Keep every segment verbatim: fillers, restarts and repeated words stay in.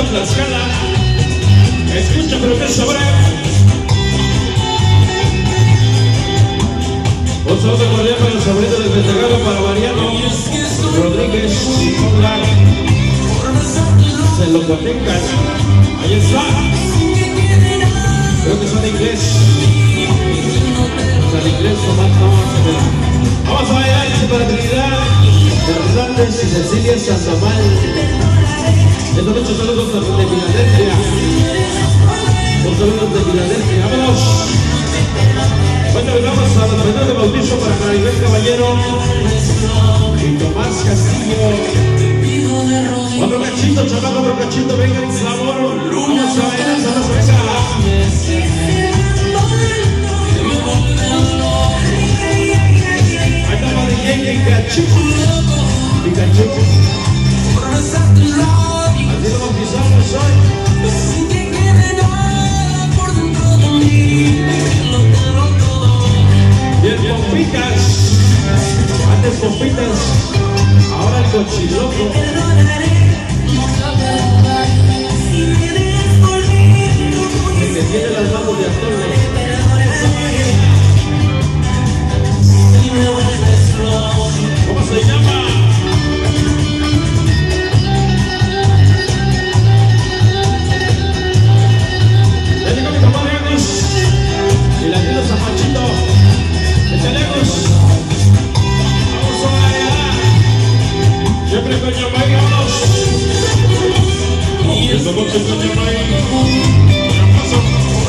Tlaxcala. Escucha, pero que sabré. Un saludo cordial para el sobrino del Pentagalo, para Mariano Rodríguez y Congar. Se lo cotecan. Ahí está. Creo que son de inglés. Son de inglés, nomás no. Vamos a bailar para Trinidad Hernández y Cecilia Sandoval. Estos muchos saludos de Filadelfia. Los saludos de Filadelfia. ¡Vámonos! Bueno, vamos a los menores de bautizo para Maribel Caballero y Tomás Castillo. Otro cachito, chaval, otro cachito, venga, por favor. Vamos a bailar, se nos venga. Ahí estamos D J Pikachu. Pikachu. Así lo bautizamos hoy. Y el Pompitas, antes Pompitas, ahora el Cochiloco. El que tiene las manos de atole. ¿Cómo se llama? Ya llegó mi compadre Agus y la tía Zapachito. Tenemos, vamos a bailar. Siempre con Yamay, vámonos. Y esta noche con Yamay. Ya pasó.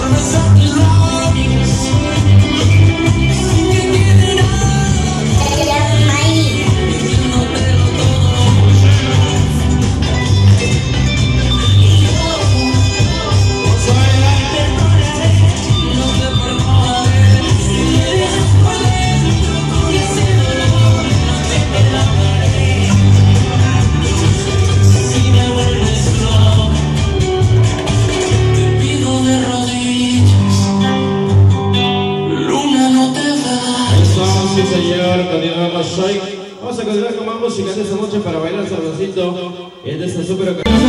Vamos a continuar con más música de esta noche para bailar sabrosito en de esta super ocasión.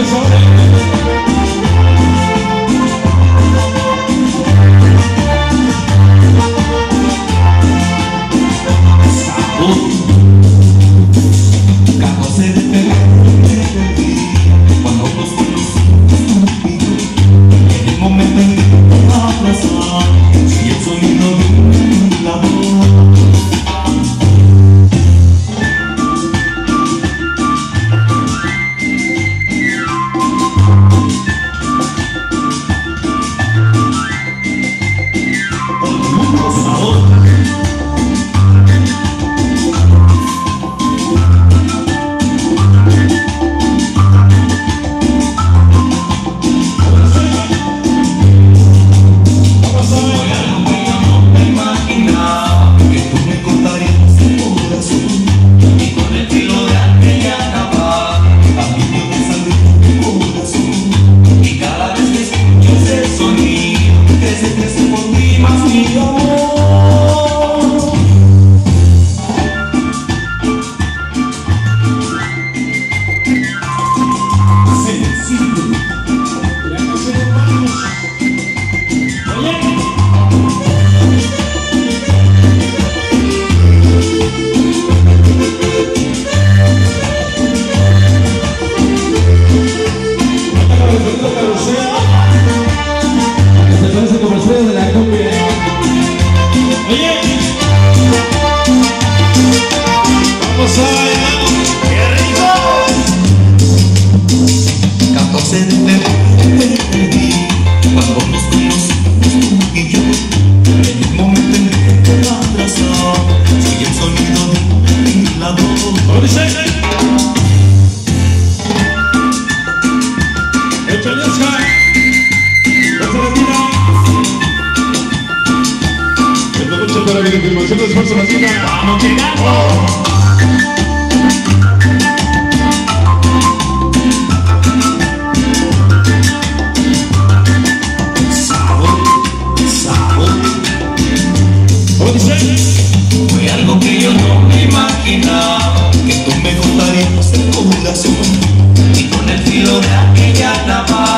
Vamos llegando. Y con el filo de aquella navaja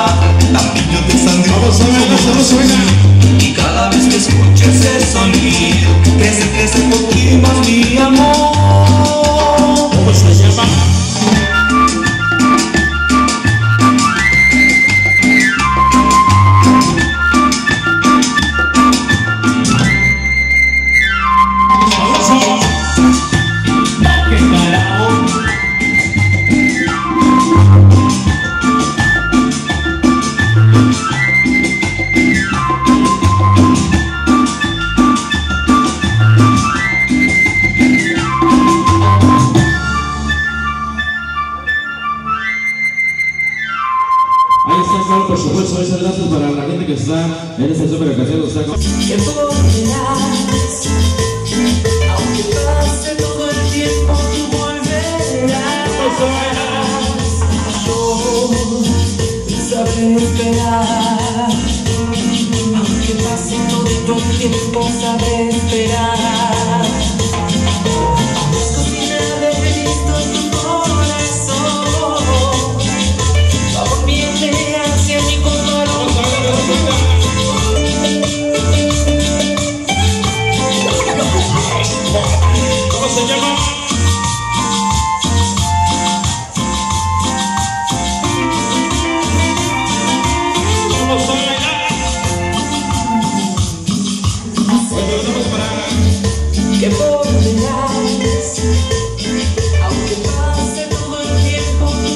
que volverás, aunque pase todo el tiempo, tú volverás. Yo sabré esperar, aunque pase todo el tiempo, sabré esperar. Cocinar de listo tu corazón, va volviendo hacia mi corazón. ¿Cómo se llama? Vamos a bailar. Bueno, vamos para que volverás, aunque pase todo el tiempo, tú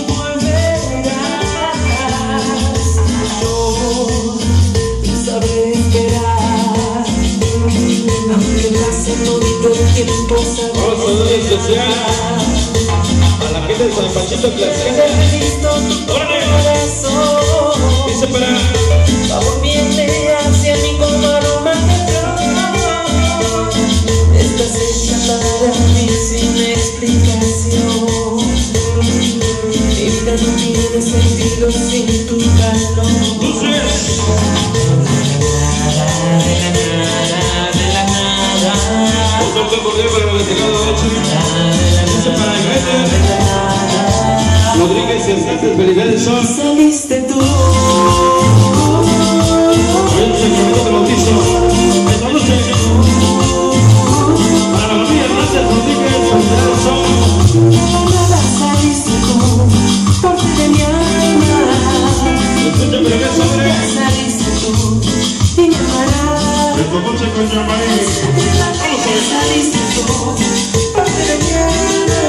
volverás. Yo sabré esperar, aunque pase todo el tiempo, sabré vamos a dar especial a la gente de San Panchito Tlaxcala. Dice para va volviendo hacia mi como aroma de flor. Estás hecha para mí sin explicación. Mi vida no tiene sentido sin tu calor. luces. De la nada, de la nada. Un saludo cordial para el delegado ocho. Dice para Ivete Rodríguez y Hernández Felicidades son. Saliste tú. Hoy el sacramento de bautizo. Esta noche para la familia Hernández Rodríguez Felicidades son. Nada saliste tú, porque de mi alma. Escucha pero que sobre. Saliste tú y me amarás. El cocoche con Yamari. Saliste tú, porque de mi alma.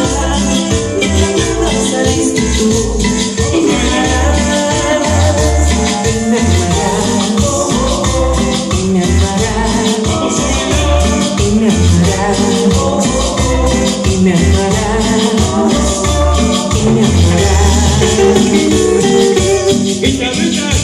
Saliste tú y me amarás. Y me amarás. Y me amarás. Y me amarás. Y me amarás. Y me amarás. Guitarritas.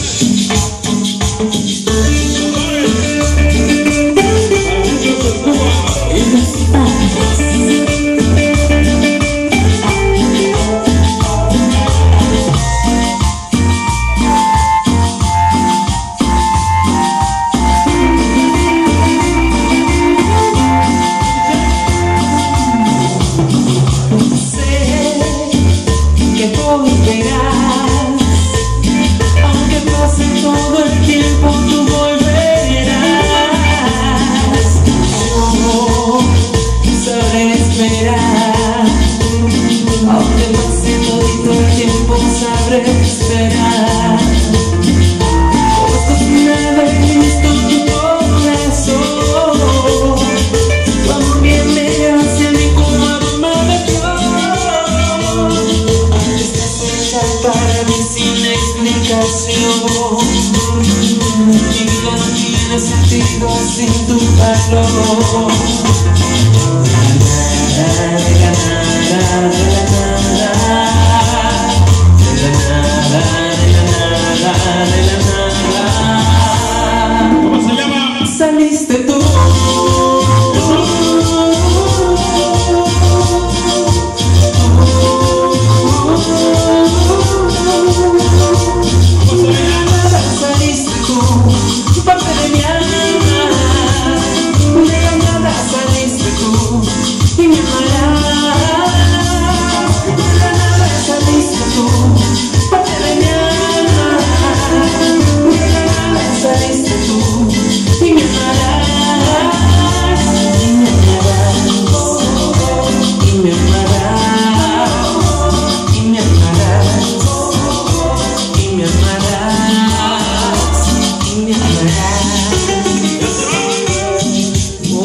Aunque pase todo el tiempo, tú volverás. Yo sabré esperar, aunque pase todo el tiempo, sabré esperar. Pues cocinado y listo tu corazón, cuando viene hacia mí como aroma de flor. Para mí sin explicación, mi vida no tiene sentido sin tu calor. De la nada, de la nada, de la nada, de la nada, de la nada. ¿Cómo se llama? Saliste tú. Saliste tú, parte de mi alma. De la nada saliste tú y me amarás. De la nada saliste tú, parte de mi alma. De la nada saliste tú y me amarás. Y me amarás. Y me amarás. Y me amarás. Y me amarás, y me amarás. Oh,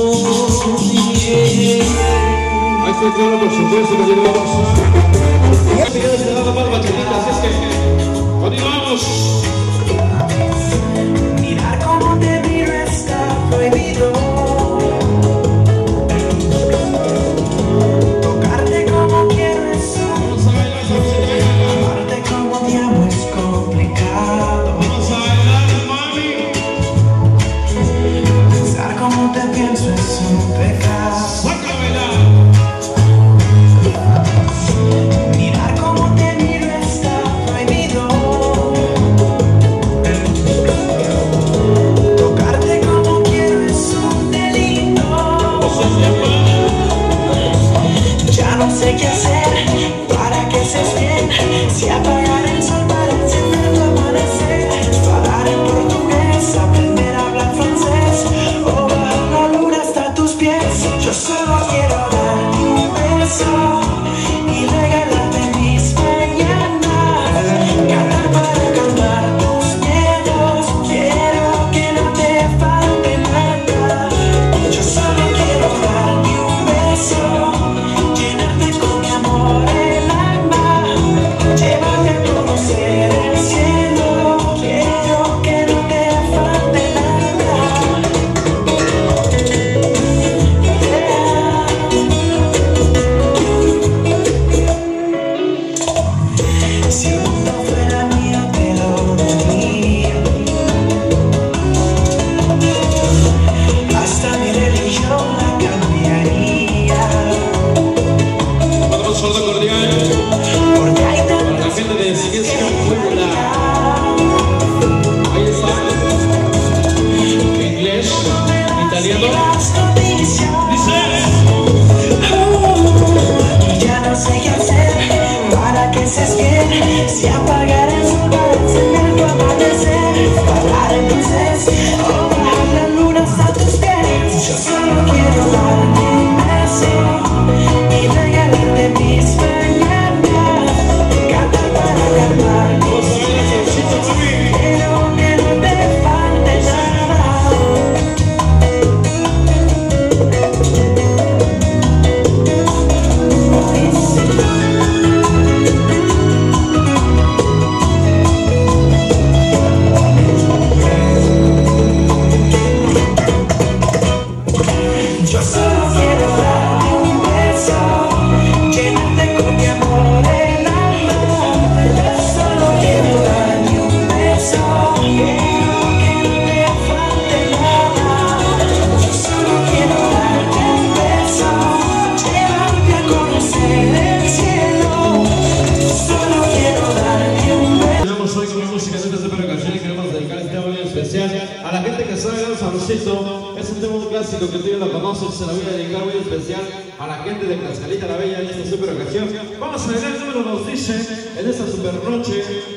yeah. Ahí está claro, por supuesto que llegamos. Ya se queda cerrada más bateritas, así es que continuamos. Mirar cómo te miro está prohibido. Tocarte como quiero es Vamos a bailar, vamos a bailar. amarte como te amo es complicado. Vamos a bailar, mami. Mariano. Dice. Ya no sé qué hacer para que seas fiel. Si apagar el sol para encender tu amanecer, para entonces o bajar la luna hasta tus pies. Yo solo quiero darte un beso y regalarte mis mañanas, cantar para calmar mis miedos, pero que no te falte nada. Yo solo quiero darte un beso, llenarte con mi amor el alma. Yo solo quiero darte un beso, quiero que no te falte nada. Yo solo quiero darte un beso, llevarte a conocer el cielo. Yo solo quiero darte un beso. Tenemos hoy con la música de esta super canción y queremos dedicar este audio especial a la gente que sabe el sabrosito. Es un tema muy clásico que tú ya lo conoces. Se lo voy a dedicar muy especial a la gente de Tlaxcalita la Bella en esta super ocasión. Vamos a ver el número nos dice en esta super noche.